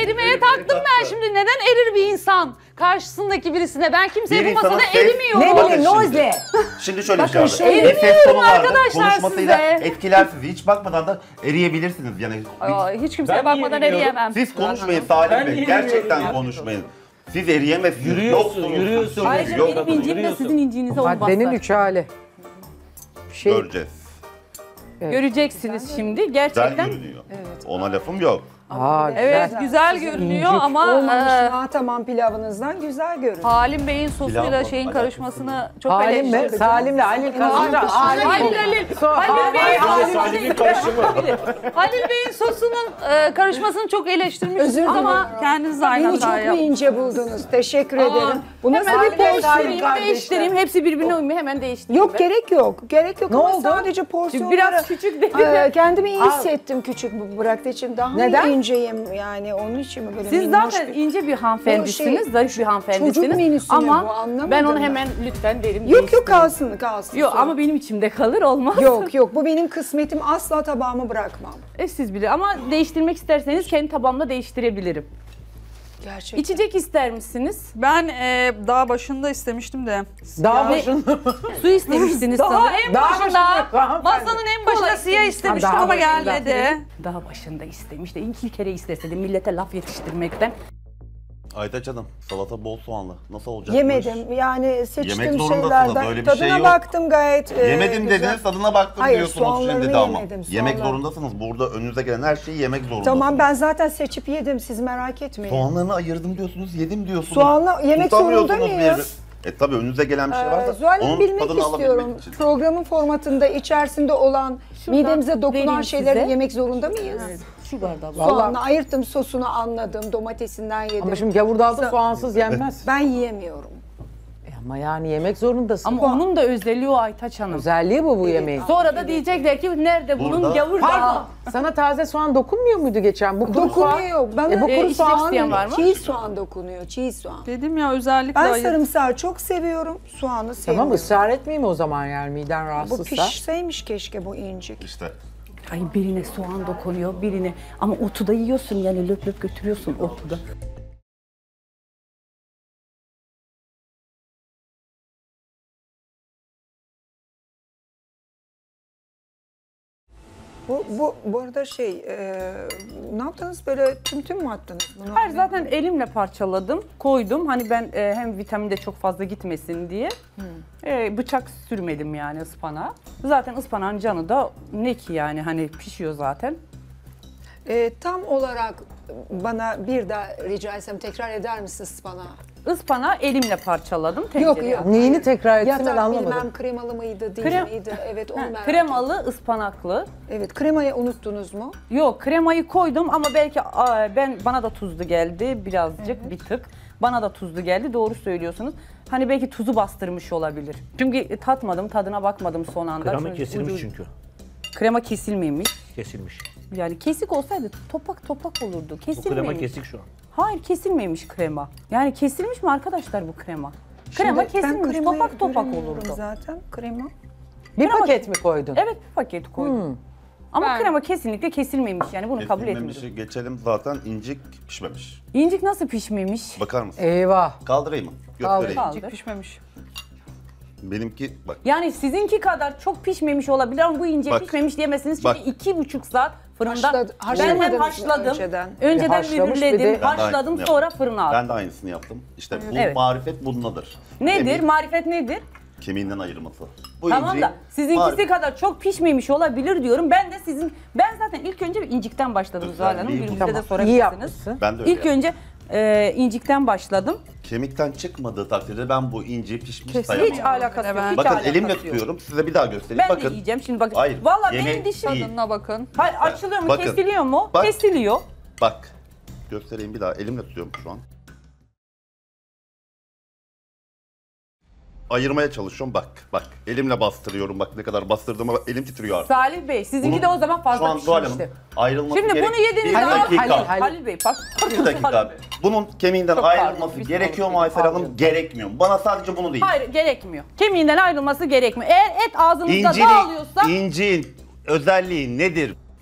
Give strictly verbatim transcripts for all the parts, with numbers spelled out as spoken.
erimeye taktım ben şimdi. Neden erir bir insan karşısındaki birisine? Ben kimseye Bir bu masada insana ses- erimiyorum. Ne Bakın bileyim şimdi. Nozle. Şimdi şöyle bir şey Bakın var. şöyle- Bir ses tonu vardır. arkadaşlar Konuşmasıyla size. etkiler sizi. Hiç bakmadan da eriyebilirsiniz. Yani Aa, hiç kimseye Ben bakmadan niye eriyemem. siz konuşmayın Salim Ben Bey. niye Gerçekten yürüyorum? konuşmayın. Siz eriyemezsiniz. Yürüyorsun, Yoksunuz. yürüyorsun. Ayrıca Yok, benim yok, incim de yürüyorsun. sizin incinize olmazsa. Maddenin üç hali. Bir şey Göreceğiz. Göreceksiniz şimdi. Güzel Gerçekten. görünüyor. Ona lafım yok. Aa, Evet güzel. güzel görünüyor İncik. ama Olmamış e, na tamam pilavınızdan güzel görünüyor. Halim Bey'in Pilav sosuyla mı? şeyin Alakası karışmasını çok Halim mi? eleştirdim. Salim'le Halil karıştı. Halil Halil. Halil Bey'in Halil Salim'in karışımı. Halil Bey'in sosunun e, karışmasını çok eleştirmiştim Özür ama dilerim. kendiniz aynı Beni çok hata mu yaptınız. ince buldunuz? Teşekkür ederim. Bu nasıl Hemen bir porsiyon? değiştireyim, değiştireyim. Hepsi birbirine uymuyor. Hemen değiştireyim. Yok gerek yok. Gerek yok Ne ama oldu? sadece porsiyonları... Biraz küçük değil mi? Ee, kendimi iyi hissettim küçük bu bıraktığı için. Daha Neden? mı inceyim yani onun için mi böyle Siz minnoş zaten bir- ince bir hanımefendisiniz, Bu şey, zarif bir hanımefendisiniz. menüsü mü ama bu? Anlamadım ben onu ben. hemen lütfen derim. Yok yok değiştirin. kalsın kalsın. Yok sonra. ama benim içimde kalır olmaz. Yok yok bu benim kısmetim, asla tabağımı bırakmam. E siz bilir ama değiştirmek isterseniz kendi tabağımla değiştirebilirim. Gerçekten. İçecek ister misiniz? Ben e, daha başında istemiştim de. Daha başında. Su istemiştiniz Daha sanırım. en Daha başında, başında, hanımefendi. masanın en başında siyah istemiştim daha ama başında. gelmedi. Daha başında istemiş de iki kere isteseydim millete laf yetiştirmekten. Aytaç Hanım, salata bol soğanlı. Nasıl olacak? Yemedim yani seçtiğim Yemek zorundasınız, şeylerden. öyle bir Tadına şey yok. baktım gayet e, Yemedim güzel. dediniz, tadına baktım Hayır, diyorsunuz soğanlarını şimdi de ama. yemedim, Yemek soğanlar. zorundasınız. Burada önünüze gelen her şeyi yemek zorundasınız. Tamam ben zaten seçip yedim, siz merak etmeyin. Soğanlarını ayırdım diyorsunuz, yedim diyorsunuz. Soğanla yemek Tutamıyorsunuz zorunda bir mıyız? yeri. E tabii önünüze gelen bir şey Ee, varsa Zuhal Hanım onun bilmek tadını istiyorum. alabilmek için. Programın formatında içerisinde olan midemize dokunan vereyim şeyleri size. yemek zorunda mıyız? Şu bardağı. Soğanla ayırttım, sosunu anladım, domatesinden yedim. Ama şimdi gavurdalda soğansız yenmez. Ben yiyemiyorum. E Ama yani yemek zorundasın. Ama onun da özelliği o Aytaç Hanım. özelliği bu bu yemeğin. Sonra da diyecekler ki nerede bunun Burada- gavur Pardon. dağı? Sana taze soğan dokunmuyor muydu geçen? Bu kuru soğan. Dokunuyor. Bana E bu E, kuru içecek soğan. isteyen var mı? çiğ soğan dokunuyor, çiğ soğan. Dedim ya özellikle Ben ayır- sarımsağı çok seviyorum, soğanı sevmiyorum. Tamam ısrar etmeyeyim o zaman yani miden Bu rahatsızsa. pişseymiş keşke bu incik. İşte Ay birine soğan dokunuyor, birine ama otu da yiyorsun yani löp löp götürüyorsun otu da. Bu, bu, bu arada şey, e, ne yaptınız böyle tüm tüm mü attınız bunu? Hayır zaten elimle parçaladım, koydum. Hani ben e, hem vitamin de çok fazla gitmesin diye. E, bıçak sürmedim yani ıspanağa. Zaten ıspanağın canı da ne ki yani hani pişiyor zaten. E, tam olarak bana bir daha rica etsem tekrar eder misiniz ıspanağı? Ispanağı elimle parçaladım. Yok tencereye yok. attım. Neyini tekrar etsin ben Yatak anlamadım. bilmem kremalı mıydı değil Krem- miydi? Evet onu Ha, merak kremalı, ıspanaklı. Evet, kremayı unuttunuz mu? Yok kremayı koydum ama belki aa, ben bana da tuzlu geldi birazcık bir tık. Bana da tuzlu geldi doğru söylüyorsunuz. Hani belki tuzu bastırmış olabilir. Çünkü tatmadım, tadına bakmadım son anda. Kremi Çünkü kesilmiş ucu- çünkü. Krema kesilmemiş. Kesilmiş. Yani kesik olsaydı topak topak olurdu. Bu Kesilmemiş. krema kesik şu an. Hayır kesilmemiş krema. Yani kesilmiş mi arkadaşlar bu krema? Krema Şimdi ben kesilmiş, kremayı topak topak göremiyorum olurdu. zaten krema. Bir Krema- paket mi koydun? Evet bir paket koydum. Hmm. Ama Ben- krema kesinlikle kesilmemiş yani bunu kabul etmiyorum. kesilmemişi geçelim zaten incik pişmemiş. İncik nasıl pişmemiş? Bakar mısın? Eyvah. Kaldırayım mı? Kaldır. Göstereyim. Kaldır. pişmemiş. Benimki bak. Yani sizinki kadar çok pişmemiş olabilir ama bu ince Bak. pişmemiş diyemezsiniz çünkü Bak. iki buçuk saat fırında. Haşladı- ben haşlamadınız hem mı haşladım, önceden? önceden, E, haşlamış bir mühürledim, de- Ben de haşladım aynısını sonra yaptım. fırına attım. Ben de aynısını yaptım. İşte bu Evet. marifet bundadır. Nedir? Kemiği Marifet nedir? kemiğinden ayırması. Bu Tamam inciği da sizinkisi marifet- kadar çok pişmemiş olabilir diyorum. Ben de sizin, ben zaten ilk önce bir incikten başladım Zuhal Hanım. Özelliği bu. Günümüzde de Tamam. İyi sorabilirsiniz. yapmışsın. Ben de öyle İlk yaptım. önce e, incikten başladım. Kemikten çıkmadığı takdirde ben bu inciyi pişmiş Hiç sayamam. alakası yok. Hiç Bakın alakası elimle yok. tutuyorum. Size bir daha göstereyim. Ben bakın. de yiyeceğim şimdi bakın. Hayır, Vallahi yemek benim dişim değil. Tadına bakın. Hayır, açılıyor mu, Bakın. kesiliyor mu? Bak. Kesiliyor. Bak. Göstereyim bir daha. Elimle tutuyorum şu an. Ayırmaya çalışıyorum. Bak. Bak. Elimle bastırıyorum. Bak ne kadar bastırdığıma bak, elim titriyor artık. Salih Bey, sizinki Bunun de o zaman Şu fazla an Zuhal Hanım pişmişti. ayrılması Şimdi gerek. bunu yediğiniz Bir zaman dakika. Halil, Halil. Halil Bey bak. Bir dakika. Bunun kemiğinden Çok pardon, ayrılması bir gerekiyor mu saniye. Aysel Hanım? Pardon. Gerekmiyor mu? Bana sadece bunu değil. Hayır gerekmiyor. Kemiğinden ayrılması gerekmiyor. Eğer et ağzınızda dağılıyorsa İncinin, incin özelliği nedir?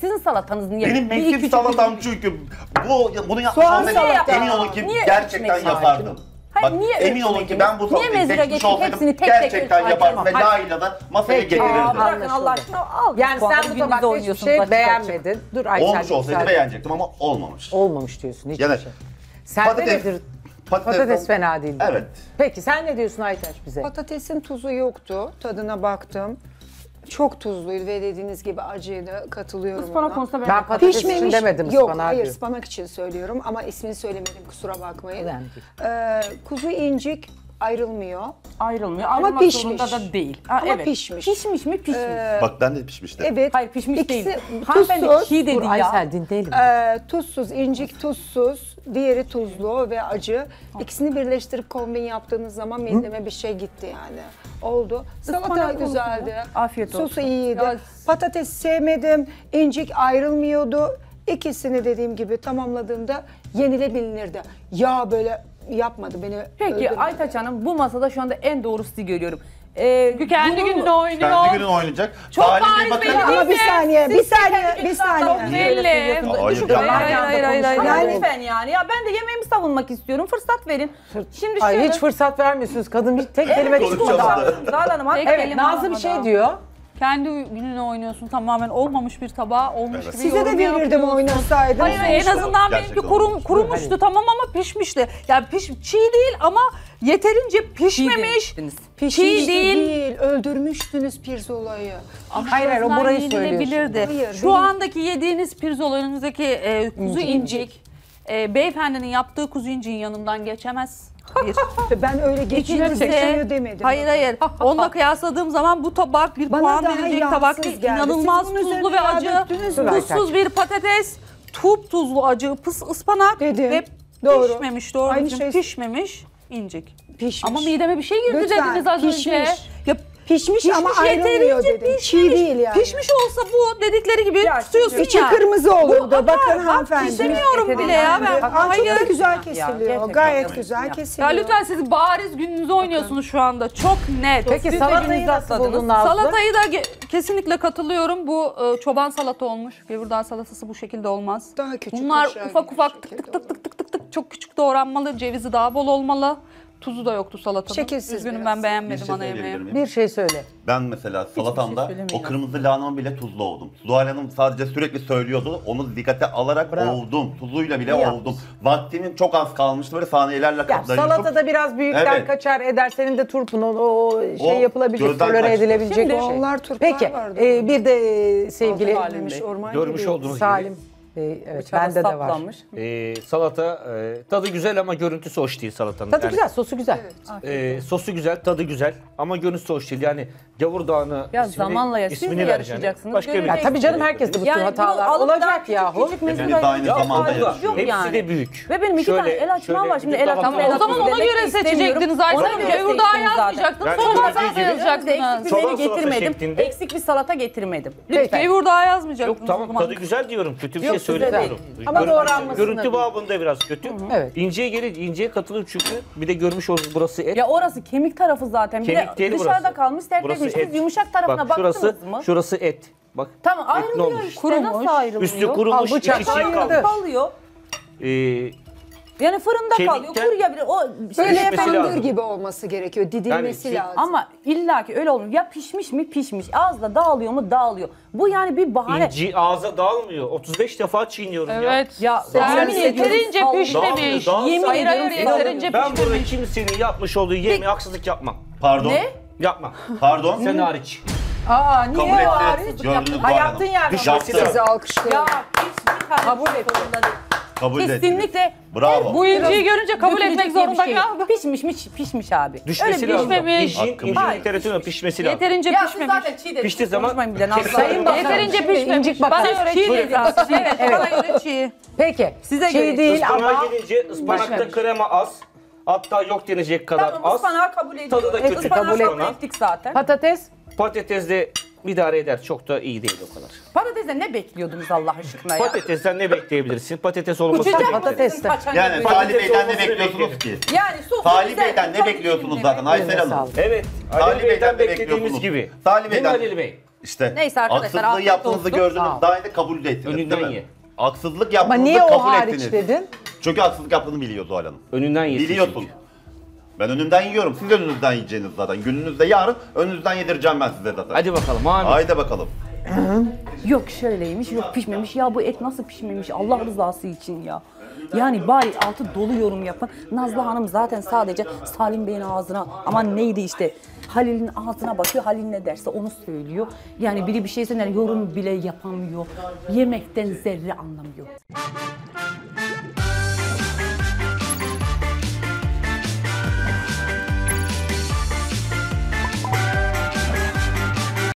Sizin salatanız niye? Benim Bir iki mevsim küçük salatam küçük- çünkü bu bunu yapmış Soğan olsaydım salata. emin olun ki Niye gerçekten ekmek var? yapardım. Ha Bak niye emin olun ki ölçmediniz? ben bu Niye salatayı mezura seçmiş getirip olsaydım hepsini tek tek gerçekten ölçüp- yapardım ve Hayır. layığıyla da masaya Peki. getirirdim. Aa, bırakın Anlaşıldı. Allah aşkına al. Yani puanı, sen bu gününüzü tabakta hiçbir oynuyorsunuz şey açık açık. beğenmedin. Dur Aysel. Olmuş olsaydı müsaade. beğenecektim ama olmamış. Olmamış diyorsun hiçbir Yani şey. Sende patates- nedir? Patates, Patates fena değil. Evet. Peki sen ne diyorsun Aytaç bize? Patatesin tuzu yoktu. Tadına baktım. Çok tuzluydu ve dediğiniz gibi acıydı. Katılıyorum Ispanak ona. konusunda ben, Ben patates için Pişmemiş. demedim Yok, ıspanağı hayır diyor. ıspanak için söylüyorum ama ismini söylemedim, kusura bakmayın. Önemli değil. Ee, kuzu incik ayrılmıyor. ayrılmıyor. Ama Ayrılmak pişmiş. zorunda da değil. Ha, Ama evet. pişmiş. Pişmiş mi? Pişmiş. Bak ben de pişmişti. Evet. Hayır pişmiş İkisi değil. Hanımefendi tuzsuz. çiğ dedi Dur ya. Aysel dinleyelim. Ee, tuzsuz, incik tuzsuz, diğeri tuzlu ve acı. İkisini birleştirip kombin yaptığınız zaman mideme bir şey gitti yani. Oldu. Salata Ispanak güzeldi. konusunda. Afiyet olsun. Sosu iyiydi. Ya- Patates sevmedim. İncik ayrılmıyordu. İkisini dediğim gibi tamamladığımda yenilebilirdi. Yağ böyle yapmadı beni. Peki öldürmedi. Aytaç Hanım bu masada şu anda en doğru sizi görüyorum. Ee, Kendi bunu- gününü oynuyor. Kendi günün oynayacak. Çok Salih Bey bariz bakın. belli Ama bir saniye, bir saniye, bir Çok saniye. belli. Hayır, Düşük- canım. Hayır hayır hayır hayır. Ama Yani- lütfen yani. Ya ben de yemeğimi savunmak istiyorum. Fırsat verin. Şimdi Ay şöyle. hiç fırsat vermiyorsunuz. Kadın bir tek kelime Evet, çıkmadı. konuşamadı. Zuhal Hanım. Tek Evet, Evet kelime Nazlı bir almadı. şey diyor. Kendi gününü oynuyorsun, tamamen olmamış bir tabağa olmuş Evet. gibi Size de yorum verirdim yapıyorsun. oynasaydınız. Hayır en azından Gerçekten benimki kurum, olmuş. kurumuştu tamam ama pişmişti. Yani piş, çiğ değil ama yeterince pişmemiş. demiştiniz. Pişmiş Çiğ değil. değil. Öldürmüştünüz pirzolayı. Ama Hayır, hayır, o en azından burayı yenilebilirdi. Hayır, Şu benim- andaki yediğiniz pirzolarınızdaki e, kuzu incik, e, beyefendinin yaptığı kuzu inciğin yanından geçemez. Bir. Ben öyle geçiyor, İkincisi, geçiyor demedim. hayır hayır. Onunla kıyasladığım zaman bu tabak bir Bana puan daha verilecek yağsız tabak değil. geldi. İnanılmaz Siz bunun tuzlu üzerine ve yağ acı. döktünüz mü? Tuzsuz bir patates, tup tuzlu acı pıs ıspanak Dedim. ve Doğru. pişmemiş doğru Aynı düzgün şey- pişmemiş incik. Pişmiş. Ama mideme bir şey girdi Lütfen, dediniz az pişmiş. önce. Ya Pişmiş, ama pişmiş, ayrılmıyor yeterince dedim. pişmemiş. Çiğ değil yani. Pişmiş olsa bu dedikleri gibi Ya tutuyorsun şimdi- İçi ya. kırmızı olurdu. Bu akar, Bakın bak, hanımefendi. istemiyorum Evet, bile ya. Ben, Aa, çok da hayır. güzel Ya, kesiliyor. gerçekten Gayet ya. güzel Ya. kesiliyor. Ya lütfen siz bariz gününüzü oynuyorsunuz şu anda. Çok net. Peki Siz de salatayı gününüzü nasıl atladınız. buldun Nazlı? Salatayı da ge- kesinlikle katılıyorum. Bu e, çoban salata olmuş. Gevurdağ salatası bu şekilde olmaz. Daha küçük, Bunlar aşağı ufak gibi ufak bir tık şekilde tık tık tık tık tık tık çok küçük doğranmalı. Cevizi daha bol olmalı. Tuzu da yoktu salatanın. Şekilsiz Üzgünüm biraz. ben Bir beğenmedim şey ana yemeği. söyleyebilir miyim? Bir şey söyle. Ben mesela salatamda söylemeyin o kırmızı lahanamı bile tuzlu oldum. Zuhal Hanım sadece sürekli söylüyordu. Onu dikkate alarak Bravo. ovdum. Tuzuyla bile İyi ovdum. Vaktimin çok az kalmıştı. Böyle saniyelerle Ya kaplarım. salatada biraz büyükten Evet. kaçar eder. Senin de turpun o, o şey O yapılabilecek, gözden tolere kaçtı. edilebilecek Şimdi bir şey. onlar turplar Peki vardı. e, bir de e, sevgili Salim Demiş, Bey. orman Görmüş gibi. olduğunuz Salim Bey, evet Bıçağı bende de var. saplanmış. gibi e, salata e, tadı güzel ama görüntüsü hoş değil salatanın. Tadı Yani, güzel, sosu güzel. e, sosu güzel, tadı güzel ama görüntüsü hoş değil. Yani gavurdağını Ya ismini, zamanla ya, siz de ismini vereceksin. yarışacaksınız, Başka bir Ya göreceksiniz. tabii canım herkeste bu tür Yani hatalar bunu alıp olacak daha küçük yahu. küçük Hepimiz mezura aynı yapacak zamanda halimiz yarışıyoruz. yok Hepsi yani. de büyük. Ve benim iki Şöyle- tane el açmam şöyle var. Şimdi gidip el açmam, bakın. el O zaman açmam ona demek göre istemiyorum. seçecektiniz Ona Ayşe. göre Gevurdağ seçtim zaten. yazmayacaktınız. Yani Sonra dediği salata gibi- yazacaktınız. Eksik bir Çoban menü salata getirmedim. şeklinde. Eksik bir salata getirmedim. Peki Lütfen. Gevurdağ yazmayacaktınız Yok tamam o zaman. tadı güzel diyorum. Kötü bir Yok, şey size söylemiyorum. değil. Ama Görüntü- doğranmasına Görüntü değil. babında biraz kötü. Evet. İnceye gelince inceye katılır çünkü bir de görmüş olduğunuz burası et. Ya orası kemik tarafı zaten. Bir Kemik de değil dışarıda burası. kalmış Burası serpilmiş. Siz et. yumuşak tarafına Bak baktınız şurası, mı? şurası et. Bak Tamam etli ayrılıyor olmuş. işte. Kurumuş. Nasıl ayrılıyor? Üstü kurumuş, Al bıçak, içi çiğ ayırdı. kalmış. kalıyor. Ee, Yani fırında Kemikten- kalıyor. Kuruyabilir. O Böyle Pişmesi pandır lazım. gibi olması gerekiyor. Didilmesi Yani- lazım. ama illaki öyle olmuyor. Ya pişmiş mi pişmiş. Ağızda dağılıyor mu dağılıyor. Bu yani bir bahane. İnci ağza dağılmıyor. otuz beş defa çiğniyorum ya. Evet. Ya Yani yemin ediyorum, yeterince sallıyor. pişmemiş. Dağılıyor, Yemin Hayır hayır ediyorum sallıyor. yeterince Ben burada pişmemiş. kimsenin yapmış olduğu yemeğe haksızlık yapmam. Pardon. Ne? Yapma. Pardon. Sen hariç. Aa niye Kabul o etti. hariç? Gördünüz Ha Zuhal yaptın Hanım. yani. Düşmesi Yaptı. Sizi alkışlıyorum. Ya hiçbir tane Kabul şey etti. zorunda değil. Kabul ettiniz. Kesinlikle. Bravo. Bu inciyi görünce kabul Dökülecek etmek diye bir zorunda şey yok. kaldım. Pişmiş mi pişmiş abi. Düşmesi Öyle lazım. pişmemiş. İncin, Hakkım. incin Hayır. literatüründe pişmesi lazım. Yeterince Ya siz pişmemiş. zaten çiğ dediniz. Piştiği zaman Konuşmayın bir de Nazlı Sayın Hanım. Bakan- Yeterince Şimdi pişmemiş. incik Bana bakalım. göre Çiğ çiğ. dediniz. Evet, Evet. bana göre çiğ. Peki Size şey göre değil Ispanağa ama gelince ıspanakta krema az. Hatta yok denecek kadar Tamam az. ıspanağı kabul ediyorum. Tadı da kötü. Ispanağı Kabul kabul etmem. ettik zaten. patates Patates de idare eder. Çok da iyi değil o kadar. Patates'e ne bekliyordunuz Allah aşkına ya? Patatesten ne bekleyebilirsin? Patates olması Uçacak beklenir. patates. mısın paçanga Yani böyle? Salih Patates Bey'den ne olması bekliyorsunuz beklenir. ki? Yani sosu Salih güzel, Bey'den ne tadı bekliyorsunuz içinde. zaten Aysel Eline Hanım? sağlık. Evet. Salih Ali Bey'den Bey'den de beklediğimiz bekliyorsunuz. gibi. Salih Değil mi Bey'den- Ali Bey? İşte Neyse arkadaşlar, haksızlığı afiyet yaptığınızı olsun. gördünüz. Sağ ol. Daha önce kabul ettiniz Önünden değil mi? ye. Haksızlık ama yaptığınızı niye o kabul hariç ettiniz. dedin? Çünkü haksızlık yaptığını biliyor Zuhal Hanım. Önünden yesin Biliyorsun. çünkü. Ben önümden yiyorum. Siz önünüzden yiyeceğiniz zaten. Gününüzde yarın önünüzden yedireceğim ben size zaten. Hadi bakalım Muhammed. Haydi bakalım. Yok şöyleymiş, yok pişmemiş. Ya bu et nasıl pişmemiş Allah rızası için ya. Yani bari altı dolu yorum yapın. Nazlı Hanım zaten sadece Salim Bey'in ağzına, aman neydi işte, Halil'in ağzına bakıyor, Halil ne derse onu söylüyor. Yani biri bir şey söyler, yorum bile yapamıyor. Yemekten zerre anlamıyor.